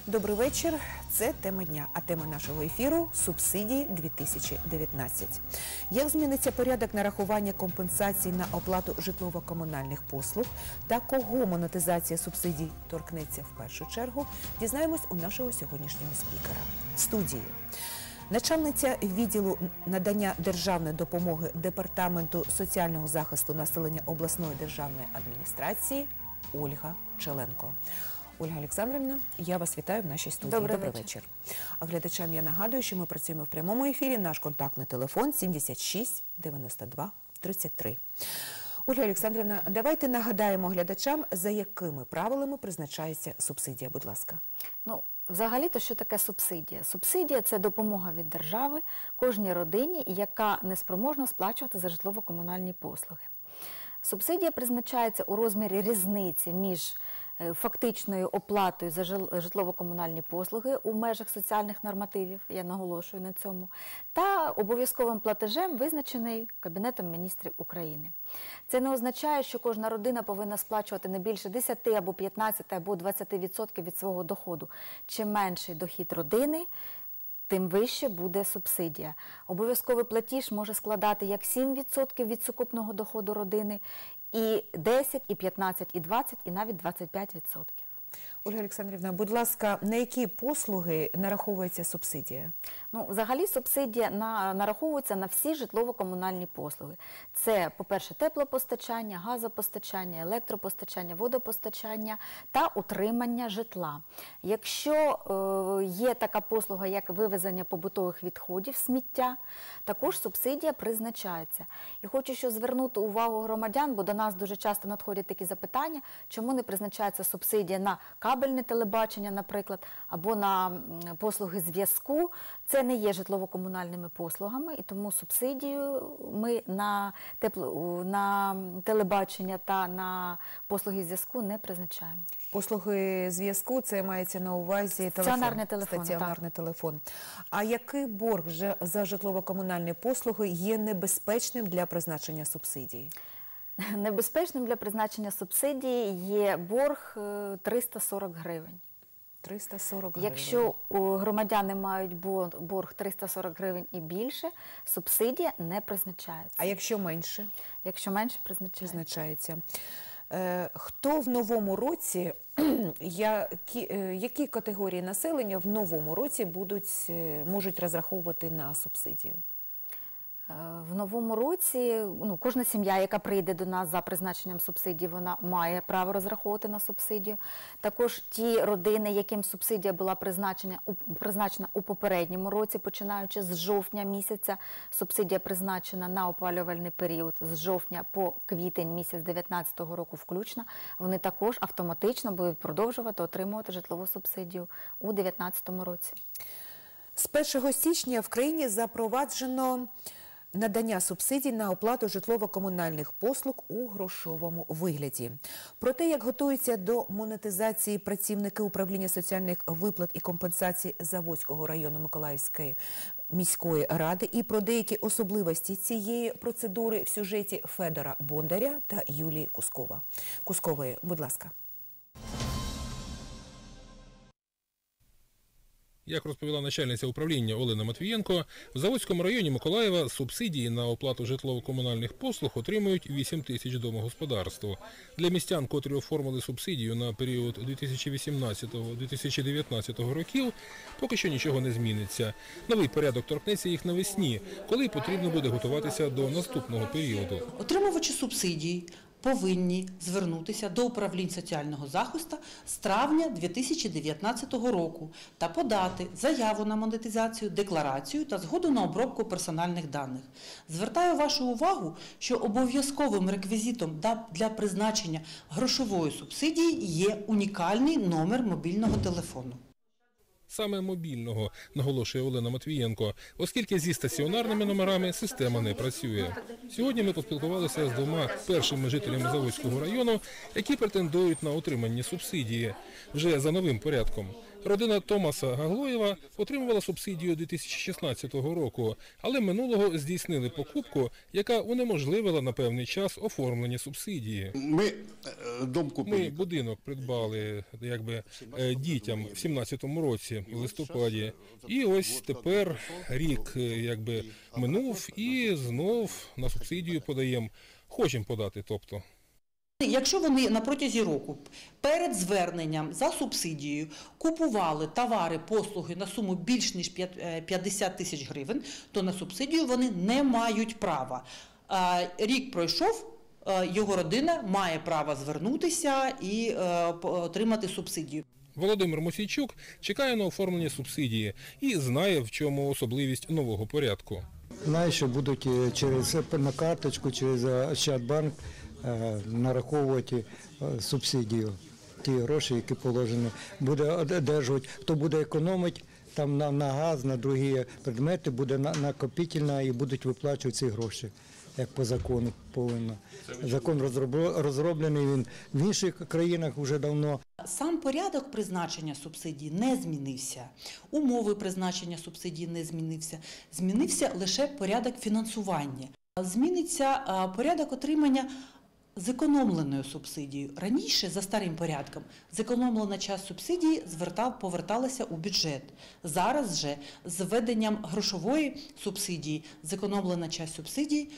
Добрий вечір. Це тема дня, а тема нашого ефіру – субсидії 2019. Як зміниться порядок нарахування компенсацій на оплату житлово-комунальних послуг та кого монетизація субсидій торкнеться в першу чергу, дізнаємось у нашого сьогоднішнього спікера. В студії начальниця відділу надання державної допомоги Департаменту соціального захисту населення обласної державної адміністрації Ольга Челенко. Ольга Олександрівна, я вас вітаю в нашій студії. Добрий вечір. А глядачам я нагадую, що ми працюємо в прямому ефірі. Наш контактний телефон 76 92 33. Ольга Олександрівна, давайте нагадаємо глядачам, за якими правилами призначається субсидія, будь ласка. Взагалі-то, що таке субсидія? Субсидія – це допомога від держави кожній родині, яка неспроможна сплачувати за житлово-комунальні послуги. Субсидія призначається у розмірі різниці між фактичною оплатою за житлово-комунальні послуги у межах соціальних нормативів, я наголошую на цьому, та обов'язковим платежем, визначений Кабінетом міністрів України. Це не означає, що кожна родина повинна сплачувати не більше 10 або 15 або 20% від свого доходу. Чим менший дохід родини, тим вище буде субсидія. Обов'язковий платіж може складати як 7% від сукупного доходу родини, і 10, і 15, і 20, і навіть 25%. Ольга Олександрівна, будь ласка, на які послуги нараховується субсидія? Взагалі субсидія нараховується на всі житлово-комунальні послуги. Це, по-перше, теплопостачання, газопостачання, електропостачання, водопостачання та утримання житла. Якщо є така послуга, як вивезення побутових відходів, сміття, також субсидія призначається. І хочу ще звернути увагу громадян, бо до нас дуже часто надходять такі запитання, чому не призначається субсидія на кабельне телебачення, наприклад, або на послуги зв'язку. Це не є житлово-комунальними послугами, і тому субсидію ми на телебачення та на послуги зв'язку не призначаємо. Послуги зв'язку – це мається на увазі стаціонарний телефон. А який борг за житлово-комунальні послуги є небезпечним для призначення субсидії? Небезпечним для призначення субсидії є борг 340 гривень. 340 гривень. Якщо громадяни мають борг 340 гривень і більше, субсидія не призначається. А якщо менше? Якщо менше, призначається. Хто в новому році, які категорії населення в новому році можуть розраховувати на субсидію? В новому році кожна сім'я, яка прийде до нас за призначенням субсидії, вона має право розраховувати на субсидію. Також ті родини, яким субсидія була призначена у попередньому році, починаючи з жовтня місяця, субсидія призначена на опалювальний період з жовтня по квітень місяць 2019 року включно, вони також автоматично будуть продовжувати отримувати житлову субсидію у 2019 році. З 1 січня в країні запроваджено надання субсидій на оплату житлово-комунальних послуг у грошовому вигляді. Про те, як готуються до монетизації працівники управління соціальних виплат і компенсацій Заводського району Миколаївської міської ради і про деякі особливості цієї процедури в сюжеті Федора Бондаря та Юлії Кускової. Будь ласка. Як розповіла начальниця управління Олена Матвієнко, в Заводському районі Миколаєва субсидії на оплату житлово-комунальних послуг отримують 8 тисяч домогосподарств. Для містян, котрі оформили субсидію на період 2018-2019 років, поки що нічого не зміниться. Новий порядок торкнеться їх навесні, коли потрібно буде готуватися до наступного періоду. Отримувачі субсидій повинні звернутися до управлінь соціального захисту з травня 2019 року та подати заяву на монетизацію, декларацію та згоду на обробку персональних даних. Звертаю вашу увагу, що обов'язковим реквізитом для призначення грошової субсидії є унікальний номер мобільного телефону. Саме мобільного, наголошує Олена Матвієнко, оскільки зі стаціонарними номерами система не працює. Сьогодні ми поспілкувалися з двома першими жителями Заводського району, які претендують на отримання субсидії вже за новим порядком. Родина Томаса Гаглоєва отримувала субсидію 2016 року, але минулого здійснили покупку, яка унеможливила на певний час оформлення субсидії. Ми дом Ми купили. будинок придбали дітям в 17-му році, в листопаді. І ось тепер рік минув і знов на субсидію подаємо. Хочемо подати, тобто. Якщо вони на протязі року перед зверненням за субсидією купували товари, послуги на суму більш ніж 50 тисяч гривень, то на субсидію вони не мають права. Рік пройшов, його родина має право звернутися і отримати субсидію. Володимир Мосійчук чекає на оформлення субсидії і знає, в чому особливість нового порядку. Знаю, що будуть на карточку, через Ощадбанк нараховувати субсидію, ті гроші, які положені. Буде одержувати, хто буде економити там на газ, на другі предмети, буде накопительна і будуть виплачувати ці гроші, як по закону повинно. Закон розроблений, він в інших країнах вже давно. Сам порядок призначення субсидій не змінився, умови призначення субсидій не змінився, змінився лише порядок фінансування. Зміниться порядок отримання зекономленою субсидією. Раніше, за старим порядком, зекономлена частина субсидії поверталася у бюджет. Зараз же з введенням грошової субсидії зекономлена частина субсидії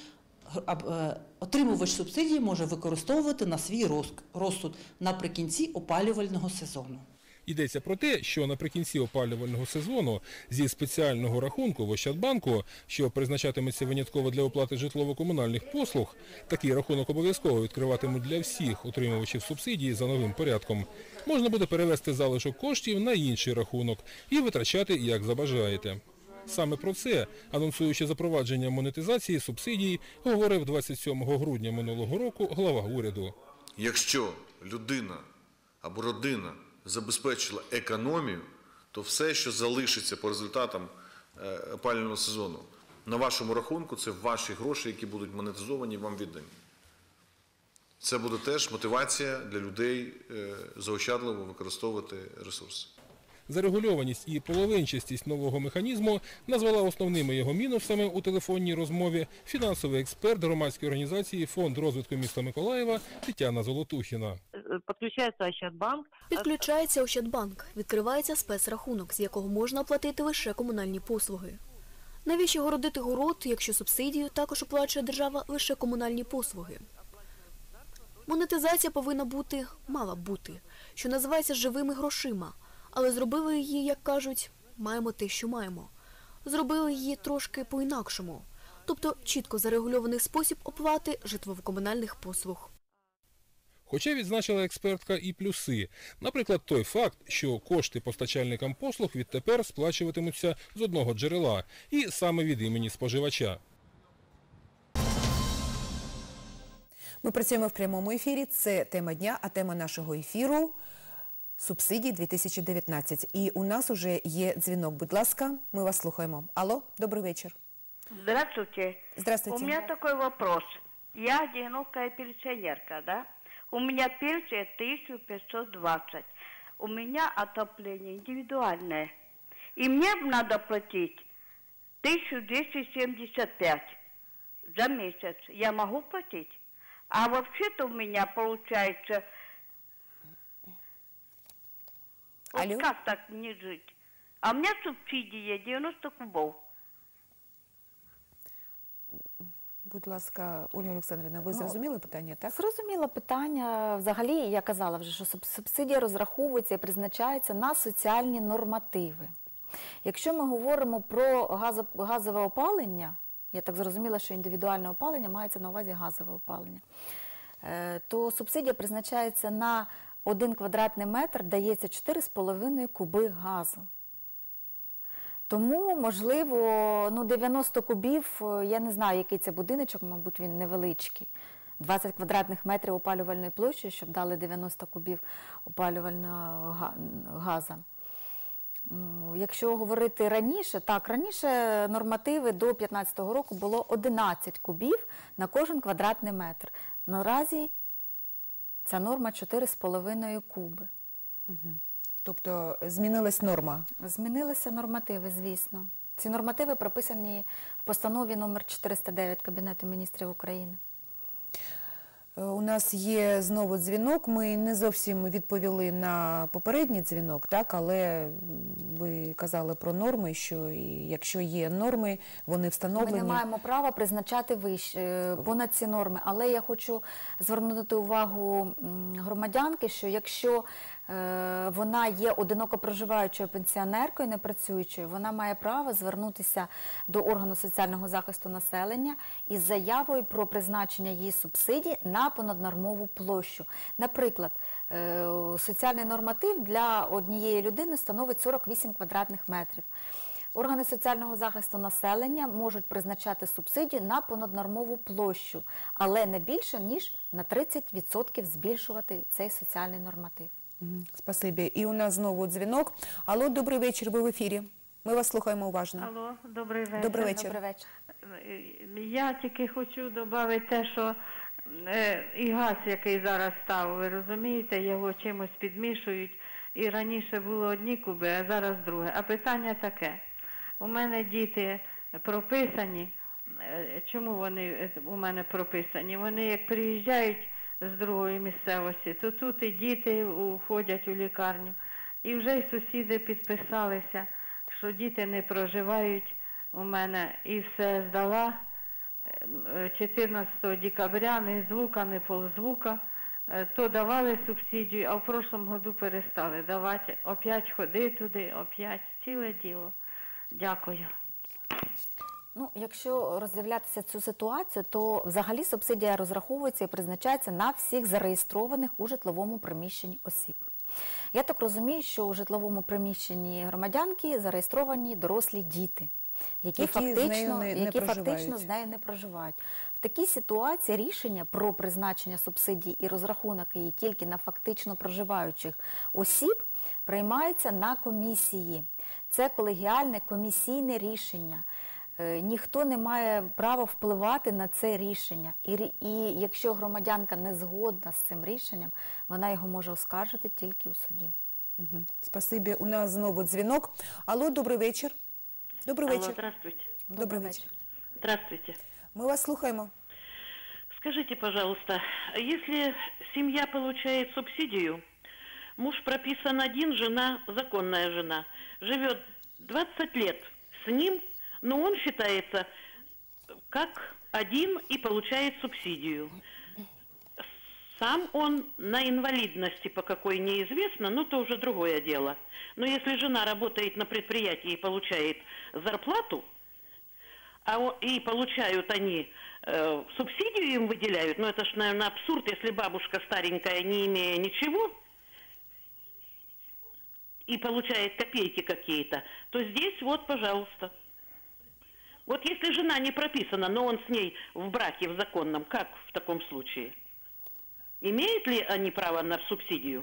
отримувач субсидії може використовувати на свій розсуд наприкінці опалювального сезону. Йдеться про те, що наприкінці опалювального сезону зі спеціального рахунку в Ощадбанку, що призначатиметься винятково для оплати житлово-комунальних послуг, такий рахунок обов'язково відкриватимуть для всіх отримувачів субсидії за новим порядком, можна буде перевести залишок коштів на інший рахунок і витрачати, як забажаєте. Саме про це, анонсуючи запровадження монетизації субсидій, говорив 27 грудня минулого року глава уряду. Якщо людина або родина забезпечила економію, то все, що залишиться по результатам опалювального сезону, на вашому рахунку, це ваші гроші, які будуть монетизовані і вам віддані. Це буде теж мотивація для людей заощадливо використовувати ресурси. Зарегульованість і половинчастість нового механізму назвала основними його мінусами у телефонній розмові фінансовий експерт громадської організації «Фонд розвитку міста Миколаєва» Тетяна Золотухіна. Підключається Ощадбанк, відкривається спецрахунок, з якого можна оплатити лише комунальні послуги. Навіщо городити город, якщо субсидію також оплачує держава лише комунальні послуги? Монетизація повинна бути, мала б бути, що називається живими грошима. Але зробили її, як кажуть, маємо те, що маємо. Зробили її трошки по-інакшому. Тобто чітко зарегульований спосіб оплати житлово-комунальних послуг. Хоча відзначила експертка і плюси. Наприклад, той факт, що кошти постачальникам послуг відтепер сплачуватимуться з одного джерела і саме від імені споживача. Ми працюємо в прямому ефірі. Це тема дня, а тема нашого ефіру – субсидії 2019. І у нас уже є дзвінок. Будь ласка, ми вас слухаємо. Алло, добрий вечір. Здравствуйте. Здравствуйте. У меня такой вопрос. Я одинокая пенсионерка, да? У меня пенсия 1520. У меня отопление индивидуальное. И мне надо платить 1275 за месяц. Я могу платить? А вообще-то у меня получается... Алло? Вот как так не жить? А у меня субсидия 90 кубов. Будь ласка, Ольга Олександрівна, ви зрозуміли питання, так? Зрозуміло питання. Взагалі, я казала вже, що субсидія розраховується і призначається на соціальні нормативи. Якщо ми говоримо про газове опалення, я так зрозуміла, що індивідуальне опалення мається на увазі газове опалення, то субсидія призначається на 1 квадратний метр, дається 4,5 куби газу. Тому, можливо, 90 кубів, я не знаю, який це будиночок, мабуть, він невеличкий. 20 квадратних метрів опалювальної площі, щоб дали 90 кубів опалювального газу. Якщо говорити раніше, так, раніше нормативи до 2015 року було 11 кубів на кожен квадратний метр. Наразі ця норма 4,5 куби. Тобто змінилась норма. Змінилися нормативи, звісно. Ці нормативи прописані в постанові номер 409 Кабінету міністрів України. У нас є знову дзвінок. Ми не зовсім відповіли на попередній дзвінок, так, але ви казали про норми, що якщо є норми, вони встановлені. Ми не маємо права призначати понад ці норми. Але я хочу звернути увагу громадянки, що якщо вона є одиноко проживаючою пенсіонеркою, не працюючою, вона має право звернутися до органу соціального захисту населення із заявою про призначення її субсидій на понаднормову площу. Наприклад, соціальний норматив для однієї людини становить 48 квадратних метрів. Органи соціального захисту населення можуть призначати субсидію на понаднормову площу, але не більше, ніж на 30% збільшувати цей соціальний норматив. Спасибі. І у нас знову дзвінок. Алло, добрий вечір, ви в ефірі. Ми вас слухаємо уважно. Алло, добрий вечір. Добрий вечір. Добрий вечір. Я тільки хочу додати те, що і газ, який зараз став, ви розумієте, його чимось підмішують. І раніше було одні куби, а зараз друге. А питання таке. У мене діти прописані. Чому вони у мене прописані? Вони як приїжджають з другої місцевості, то тут і діти уходять у лікарню. І вже й сусіди підписалися, що діти не проживають у мене. І все здала 14 декабря, ні звука, ні ползвука. То давали субсидію, а в прошлому году перестали давати. Опять ходи туди, опять. Ціле діло. Дякую. Ну, якщо роздивлятися цю ситуацію, то взагалі субсидія розраховується і призначається на всіх зареєстрованих у житловому приміщенні осіб. Я так розумію, що у житловому приміщенні громадянки зареєстровані дорослі діти, які фактично з нею не проживають. В такій ситуації рішення про призначення субсидій і розрахунок її тільки на фактично проживаючих осіб приймається на комісії. Це колегіальне комісійне рішення. Ніхто не має права впливати на це рішення. І якщо громадянка не згодна з цим рішенням, вона його може оскаржити тільки у суді. Спасибі. У нас знову дзвінок. Алло, добрий вечір. Добрий вечір. Здравствуйте. Добрий вечір. Здравствуйте. Ми вас слухаємо. Скажите, пожалуйста, если семья получает субсидию, муж прописан один, жена, законная жена, живет 20 лет с ним, но он считается как один и получает субсидию. Сам он на инвалидности по какой неизвестно, но то уже другое дело. Но если жена работает на предприятии и получает зарплату, и получают они субсидию им выделяют, это ж, наверное, абсурд, если бабушка старенькая, не имея ничего, и получает копейки какие-то, то здесь вот, пожалуйста. Вот если жена не прописана, но он с ней в браке, в законном, как в таком случае? Имеют ли они право на субсидию?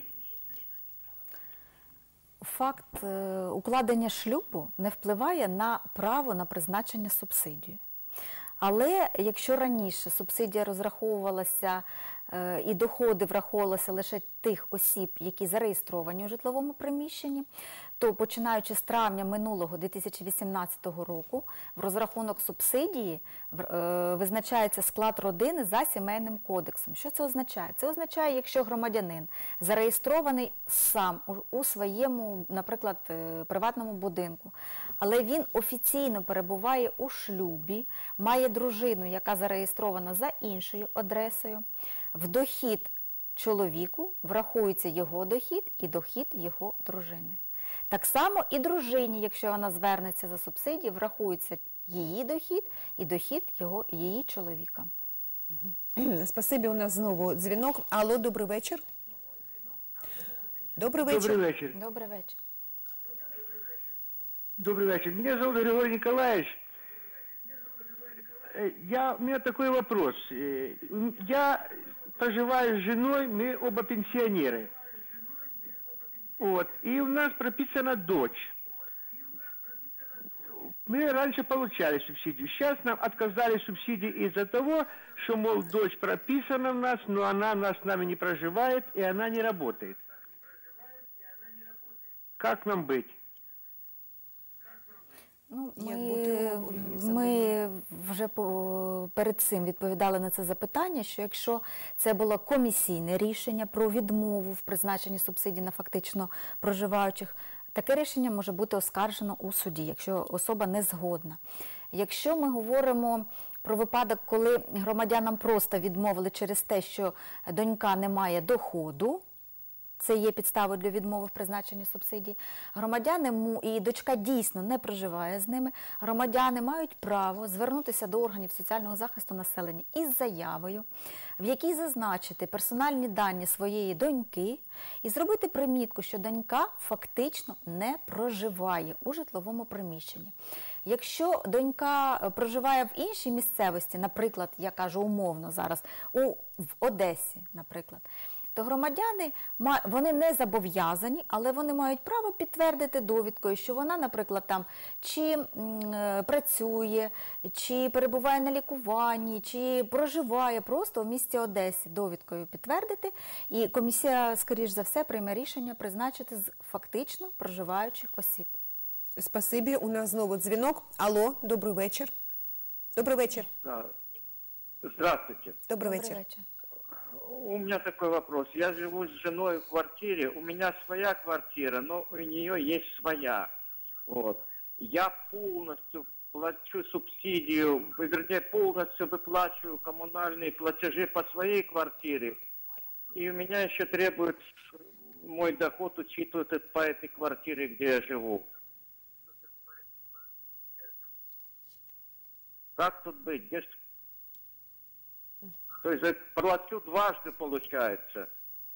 Факт укладення шлюбу не впливає на право на призначення субсидії. Але якщо раніше субсидія розраховувалася і доходи враховувалися лише тих осіб, які зареєстровані у житловому приміщенні, то починаючи з травня минулого 2018 року в розрахунок субсидії визначається склад родини за сімейним кодексом. Що це означає? Це означає, якщо громадянин зареєстрований сам у своєму, наприклад, приватному будинку, але він офіційно перебуває у шлюбі, має дружину, яка зареєстрована за іншою адресою, в дохід чоловіку врахується його дохід і дохід його дружини. Так само і дружині, якщо вона звернеться за субсидії, врахується її дохід і дохід її чоловіка. Спасибі, у нас знову дзвінок. Алло, добрий вечір. Добрий вечір. Добрый вечер. Добрий вечір. Добрый вечер. Меня зовут Григорий Николаевич. У меня такой вопрос. Я проживаю с женой, мы оба пенсионеры. Вот. И у нас прописана дочь. Мы раньше получали субсидию. Сейчас нам отказали субсидии из-за того, что, мол, дочь прописана у нас, но она с нами не проживает, и она не работает. Как нам быть? Ну, Як бути, Ольга Олександрівна? ми вже перед цим відповідали на це запитання, що якщо це було комісійне рішення про відмову в призначенні субсидій на фактично проживаючих, таке рішення може бути оскаржено у суді, якщо особа не згодна. Якщо ми говоримо про випадок, коли громадянам просто відмовили через те, що донька не має доходу, це є підставою для відмови в призначенні субсидій. Громадяни і дочка дійсно не проживає з ними. Громадяни мають право звернутися до органів соціального захисту населення із заявою, в якій зазначити персональні дані своєї доньки і зробити примітку, що донька фактично не проживає у житловому приміщенні. Якщо донька проживає в іншій місцевості, наприклад, я кажу умовно зараз, в Одесі, наприклад, то громадяни, вони не зобов'язані, але вони мають право підтвердити довідкою, що вона, наприклад, там чи працює, чи перебуває на лікуванні, чи проживає просто в місті Одесі, довідкою підтвердити, і комісія, скоріш за все, прийме рішення призначити з фактично проживаючих осіб. Спасибі, у нас знову дзвінок. Алло, добрий вечір. Добрий вечір. Да. Здравствуйте. Добрий вечір. У меня такой вопрос. Я живу с женой в квартире. У меня своя квартира, но у нее есть своя. Вот. Я полностью плачу субсидию, вернее, полностью выплачиваю коммунальные платежи по своей квартире. И у меня еще требует мой доход учитывать по этой квартире, где я живу. Как тут быть? Где... То есть плачу дважды, получается.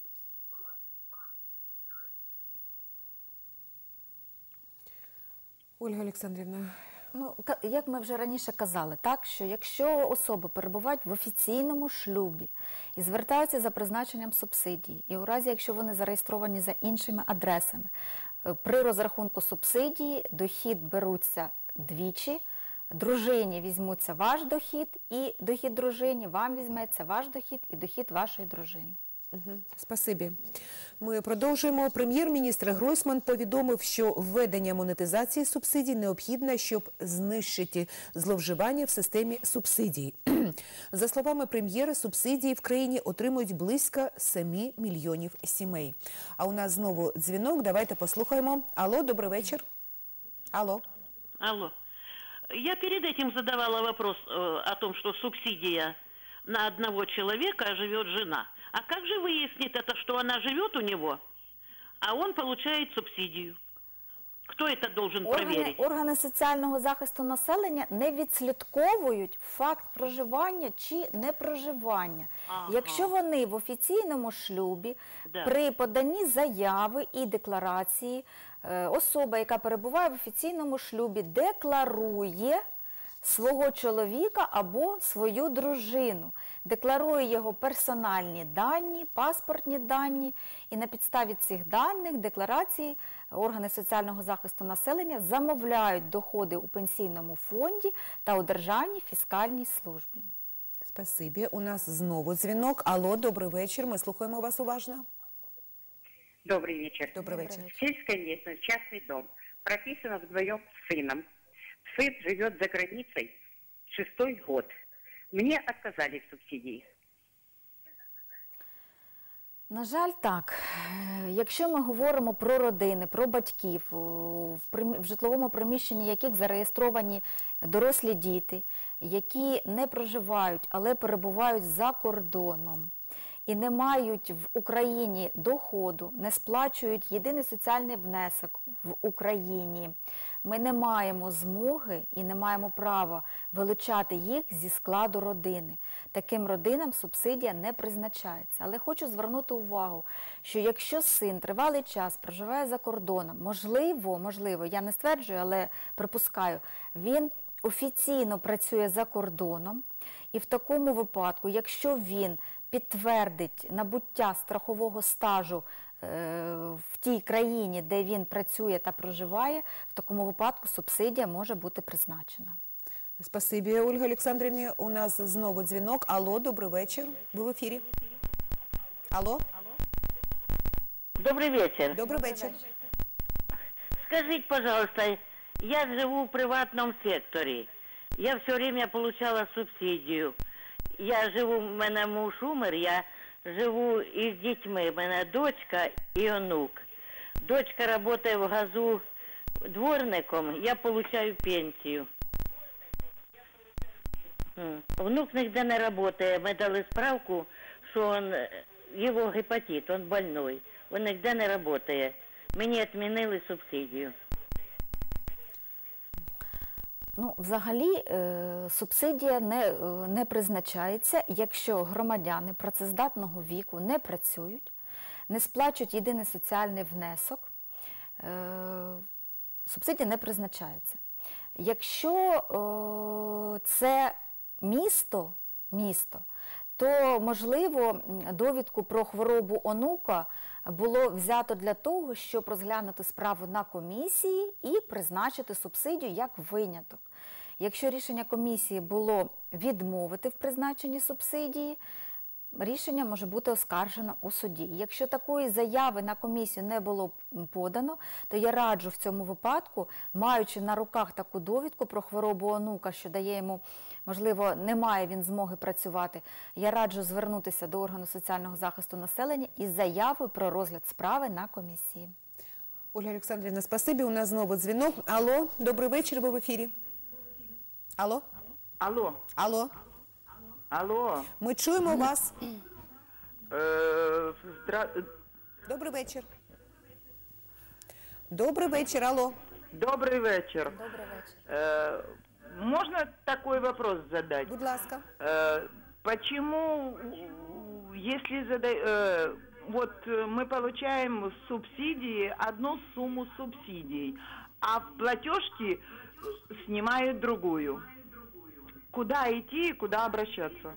Ольга Олександрівна. Ну, як ми вже раніше казали, так, що якщо особи перебувають в офіційному шлюбі і звертаються за призначенням субсидій, і у разі, якщо вони зареєстровані за іншими адресами, при розрахунку субсидії дохід беруться двічі, дружині візьмуться ваш дохід і дохід дружині, вам візьметься ваш дохід і дохід вашої дружини. Спасибі. Ми продовжуємо. Прем'єр-міністр Гройсман повідомив, що введення монетизації субсидій необхідне, щоб знищити зловживання в системі субсидій. За словами прем'єра, субсидії в країні отримують близько 7 мільйонів сімей. А у нас знову дзвінок. Давайте послухаємо. Алло, добрий вечір. Алло. Алло. Я перед этим задавала вопрос о том, что субсидия на одного человека живет жена. А как же выяснит это, что она живет у него, а он получает субсидию? Кто это должен проверить? Органи соціального захисту населення не відслідковують факт проживання чи непроживання. Якщо вони в офіційному шлюбі, при поданні заяви і декларації, особа, яка перебуває в офіційному шлюбі, декларує свого чоловіка або свою дружину, декларує його персональні дані, паспортні дані, і на підставі цих даних, декларації, органи соціального захисту населення замовляють доходи у пенсійному фонді та у Державній фіскальній службі. Спасибі. У нас знову дзвінок. Алло, добрий вечір. Ми слухаємо вас уважно. Добрый вечер. Добрый вечер. Сельская местность, частный дом. Прописано вдвоем с сыном. Сын живет за границей 6-й год. Мне отказали в субсидии. На жаль, так. Якщо ми говоримо про родини, про батьків, в житловому приміщенні яких зареєстровані дорослі діти, які не проживають, але перебувають за кордоном, і не мають в Україні доходу, не сплачують єдиний соціальний внесок в Україні, ми не маємо змоги і не маємо права вилучати їх зі складу родини. Таким родинам субсидія не призначається. Але хочу звернути увагу, що якщо син тривалий час проживає за кордоном, можливо, я не стверджую, але припускаю, він офіційно працює за кордоном, і в такому випадку, якщо він підтвердить набуття страхового стажу в тій країні, де він працює та проживає, в такому випадку субсидія може бути призначена. Спасибі, Ольга Олександрівна. У нас знову дзвінок. Алло, добрий вечір. Ви в ефірі. Алло. Добрый вечер. Добрий вечір. Скажите, пожалуйста, я живу в приватном секторе. Я все время получала субсидию. Я живу, у мене муж умер, я живу із дітьми. У мене дочка і онук. Дочка працює в газу дворником, я получаю пенсію. Внук нигде не работает. Мы дали справку, что его гепатит, он больной. Он нигде не работает. Мені відмінили субсидію. Ну, взагалі, субсидія не призначається, якщо громадяни працездатного віку не працюють, не сплачують єдиний соціальний внесок, субсидія не призначається. Якщо це місто, то, можливо, довідку про хворобу онука було взято для того, щоб розглянути справу на комісії і призначити субсидію як виняток. Якщо рішення комісії було відмовити в призначенні субсидії, рішення може бути оскаржено у суді. Якщо такої заяви на комісію не було подано, то я раджу в цьому випадку, маючи на руках таку довідку про хворобу онука, що дає йому, можливо, не має він змоги працювати, я раджу звернутися до органу соціального захисту населення із заявою про розгляд справи на комісії. Ольга Олександрівна, спасибі. У нас знову дзвінок. Алло, добрий вечір, ви в ефірі. Алло? Алло. Алло. Алло. Ми чуємо вас. Добрий вечір. Добрий вечір, алло. Добрый вечер. Добрий вечір. Можно такой вопрос задать? Будь ласка. Почему, если вот мы получаем субсидии, одну сумму субсидий, а в платежке снимают другую? Куда идти и куда обращаться?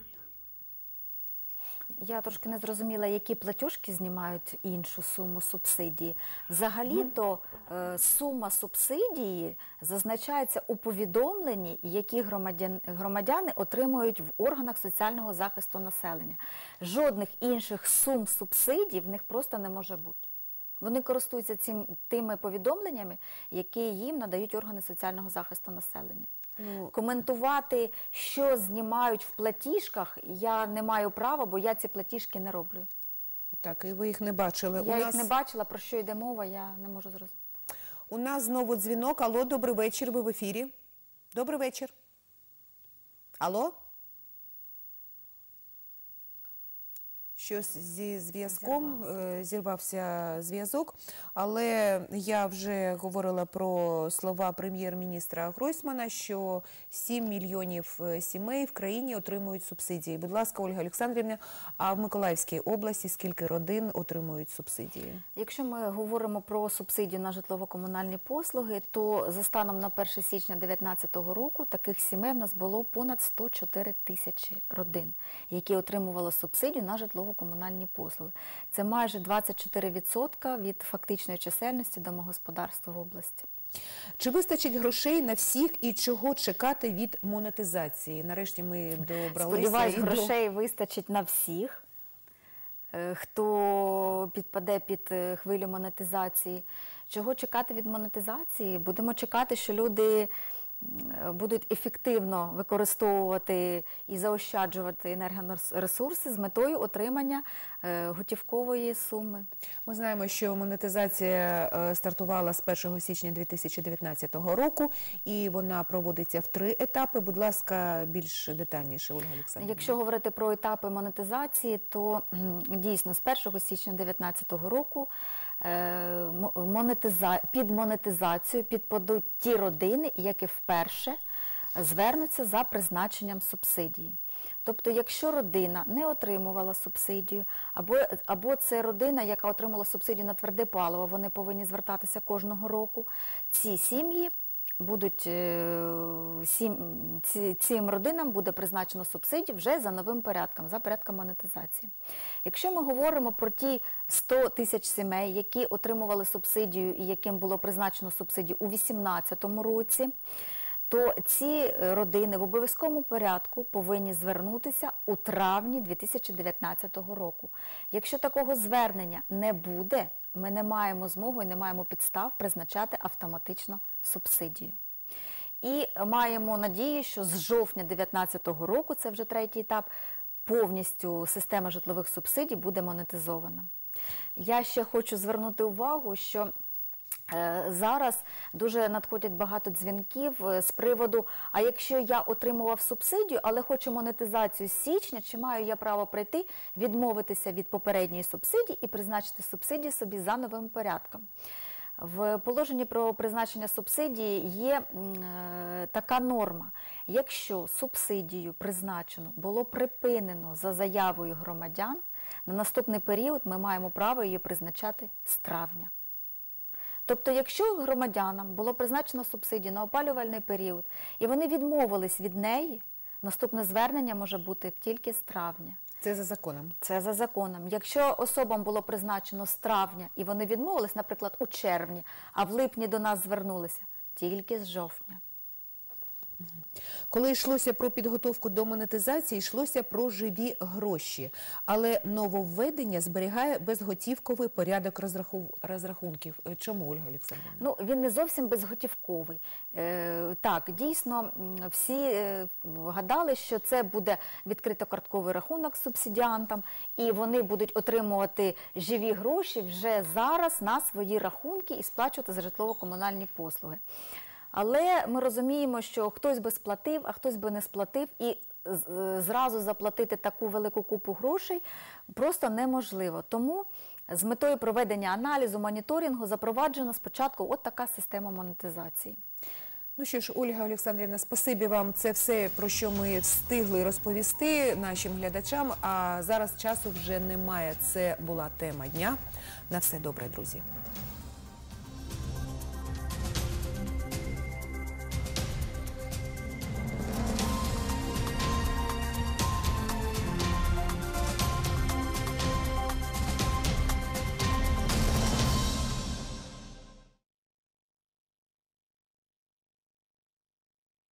Я трошки не зрозуміла, які платіжки знімають іншу суму субсидії. Взагалі-то сума субсидії зазначається у повідомленні, які громадяни отримують в органах соціального захисту населення. Жодних інших сум субсидій в них просто не може бути. Вони користуються тими повідомленнями, які їм надають органи соціального захисту населення. Коментувати, що знімають в платіжках, я не маю права, бо я ці платіжки не роблю. Так, і ви їх не бачили. Я їх не бачила, про що йде мова, я не можу зрозуміти. У нас знову дзвінок. Алло, добрий вечір, ви в ефірі. Добрий вечір. Алло? Щось зі зв'язком, зірвався зв'язок, але я вже говорила про слова прем'єр-міністра Гройсмана, що 7 мільйонів сімей в країні отримують субсидії. Будь ласка, Ольга Олександрівна, а в Миколаївській області скільки родин отримують субсидії? Якщо ми говоримо про субсидію на житлово-комунальні послуги, то за станом на 1 січня 2019 року таких сімей в нас було понад 104 тисячі родин, які отримували субсидію на житлово-комунальні послуги. Це майже 24% від фактичної чисельності домогосподарств в області. Чи вистачить грошей на всіх і чого чекати від монетизації? Нарешті ми добралися. Сподіваюсь, грошей вистачить на всіх, хто підпаде під хвилю монетизації. Чого чекати від монетизації? Будемо чекати, що люди будуть ефективно використовувати і заощаджувати енергоресурси з метою отримання готівкової суми. Ми знаємо, що монетизація стартувала з 1 січня 2019 року і вона проводиться в 3 етапи. Будь ласка, більш детальніше, Ольга Олександрівна. Якщо говорити про етапи монетизації, то дійсно з 1 січня 2019 року під монетизацію підпадуть ті родини, які вперше звернуться за призначенням субсидії. Тобто, якщо родина не отримувала субсидію, або це родина, яка отримала субсидію на тверде паливо, вони повинні звертатися кожного року, ці сім'ї будуть, цим родинам буде призначено субсидію вже за новим порядком, за порядком монетизації. Якщо ми говоримо про ті 100 тисяч сімей, які отримували субсидію і яким було призначено субсидію у 2018 році, то ці родини в обов'язковому порядку повинні звернутися у травні 2019 року. Якщо такого звернення не буде, ми не маємо змогу і не маємо підстав призначати автоматично субсидію. І маємо надію, що з жовтня 2019 року, це вже третій етап, повністю система житлових субсидій буде монетизована. Я ще хочу звернути увагу, що зараз дуже надходять багато дзвінків з приводу, а якщо я отримував субсидію, але хочу монетизацію з січня, чи маю я право прийти, відмовитися від попередньої субсидії і призначити субсидію собі за новим порядком. В положенні про призначення субсидії є така норма. Якщо субсидію призначено було припинено за заявою громадян, на наступний період ми маємо право її призначати з травня. Тобто, якщо громадянам було призначено субсидію на опалювальний період, і вони відмовились від неї, наступне звернення може бути тільки з травня. Це за законом? Це за законом. Якщо особам було призначено з травня, і вони відмовились, наприклад, у червні, а в липні до нас звернулися, тільки з жовтня. Коли йшлося про підготовку до монетизації, йшлося про живі гроші. Але нововведення зберігає безготівковий порядок розрахунків. Чому, Ольга Олександрівна? Ну, він не зовсім безготівковий. Так, дійсно, всі гадали, що це буде відкрито-картковий рахунок субсидіантам, і вони будуть отримувати живі гроші вже зараз на свої рахунки і сплачувати за житлово-комунальні послуги. Але ми розуміємо, що хтось би сплатив, а хтось би не сплатив, і зразу заплатити таку велику купу грошей просто неможливо. Тому з метою проведення аналізу, моніторингу запроваджена спочатку от така система монетизації. Ну що ж, Ольга Олександрівна, спасибі вам. Це все, про що ми встигли розповісти нашим глядачам, а зараз часу вже немає. Це була тема дня. На все добре, друзі.